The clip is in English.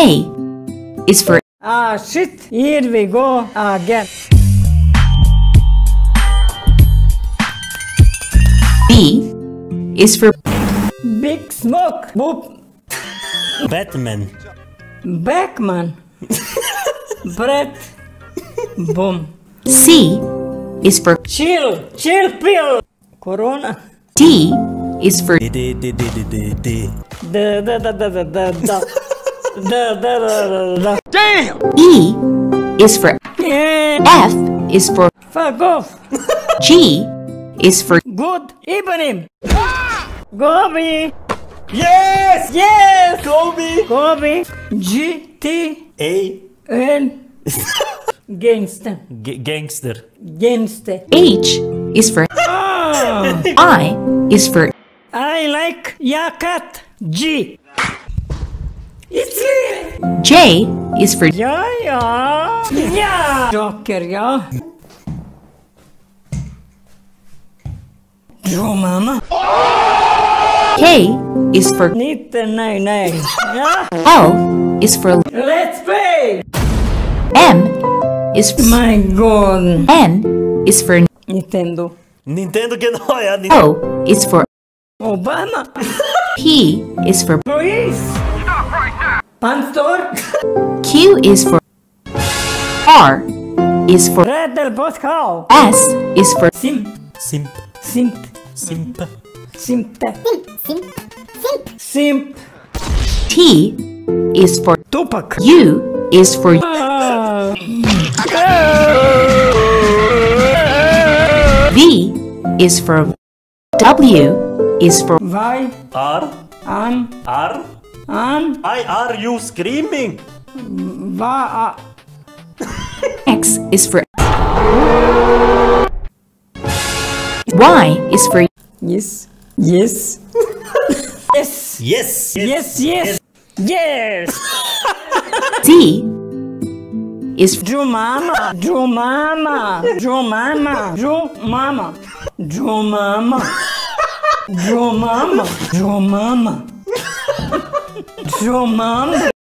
A is for Ah, shit. Here we go again. B is for Big smoke. Boop. Batman. Backman. Breath. Boom. C is for Chill. Chill pill. Corona. D is for D. Da. Damn! E is for Yeah. F is for Fuck off. G is for Good evening. Gobi. Yes! Yes. Kobe! Gobi. G-T. A. L. Gangster. Gangster. Gangster. H is for Ah. I is for I like ya cat. G. It's me. J is for Yeah, yeah. Yeah. Joker, yeah. Joe mama. K is for Need the nine. Yeah. L is for Let's play. M is for My God. N is for Nintendo. Nintendo que não é. O is for Obama. P is for Police. Pan store. Q is for R is for RADAL Babushka. S is for Simp. Simp. Simp. Simp. Simp. Simp. T is for Tupac. U is for Ah. V is for W is for Why? R. An. Why are you screaming? Va. X is for Y is for Yes. Yes. Yes. Yes. Yes. Yes. Z is for Joe mama. Joe mama. Joe mama. Joe mama. Joe mama. Joe mama. Joe mama. Joe mama.